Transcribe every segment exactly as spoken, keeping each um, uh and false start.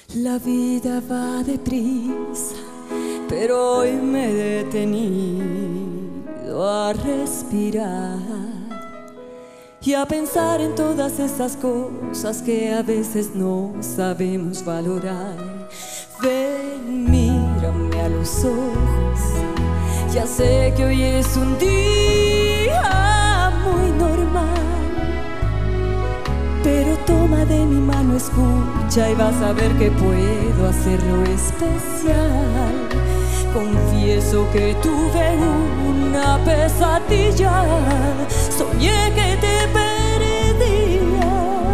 La vida va deprisa, pero hoy me he detenido a respirar y a pensar en todas esas cosas que a veces no sabemos valorar. Ven, mírame a los ojos, ya sé que hoy es un día muy normal, pero toma de mi mano, escucha y vas a ver que puedo hacerlo especial. Confieso que tuve una pesadilla, soñé que te perdía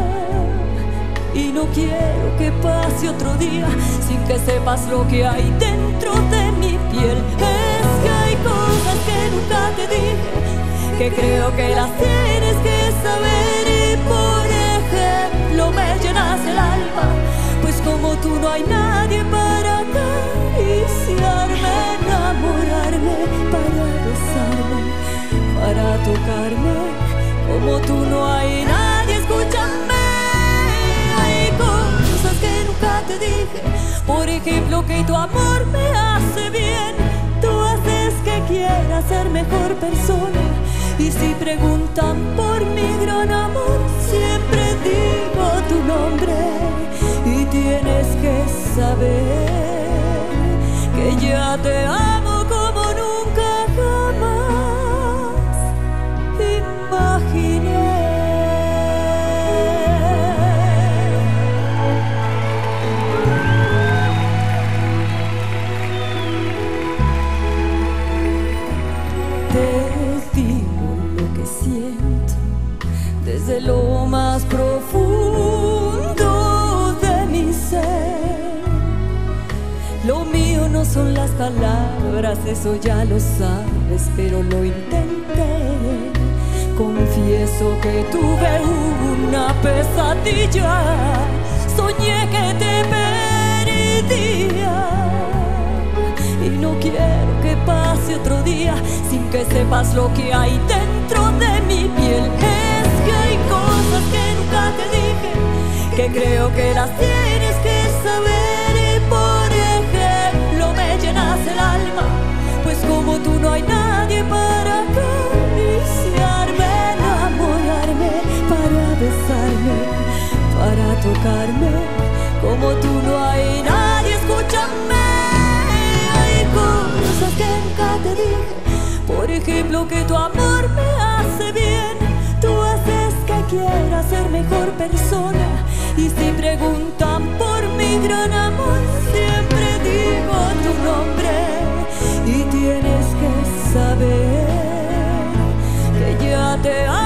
y no quiero que pase otro día sin que sepas lo que hay dentro de mi piel. Es que hay cosas que nunca te dije, que creo que las tienes que saber, y por ejemplo me llenas el alma, pues como tú no hay nadie para acariciarme, enamorarme, para besarme, para tocarme. Como tú no hay nadie, escúchame. Hay cosas que nunca te dije, por ejemplo que tu amor me hace bien, tú haces que quiera ser mejor persona. Y si preguntan por mi gran amor, siempre digo tu nombre, y tienes que saber que ya te amo como nunca jamás imaginé. Te digo lo que siento desde lo más profundo de mi ser. Lo mío no son las palabras, eso ya lo sabes, pero lo intenté. Confieso que tuve una pesadilla, soñé que te perdía y no quiero que pase otro día sin que sepas lo que hay dentro de mi piel. Es que hay cosas que nunca te dije, que creo que las tienes que saber, y por ejemplo me llenas el alma, pues como tú no hay nadie para acariciarme, enamorarme, para besarme, para tocarme. Como tú no hay nadie, escúchame. Hay cosas que nunca te dije, por ejemplo que tu amor me hace bien, tú haces que quiera ser mejor persona. Y si preguntan por mi gran amor, siempre digo tu nombre, y tienes que saber que ya te amo.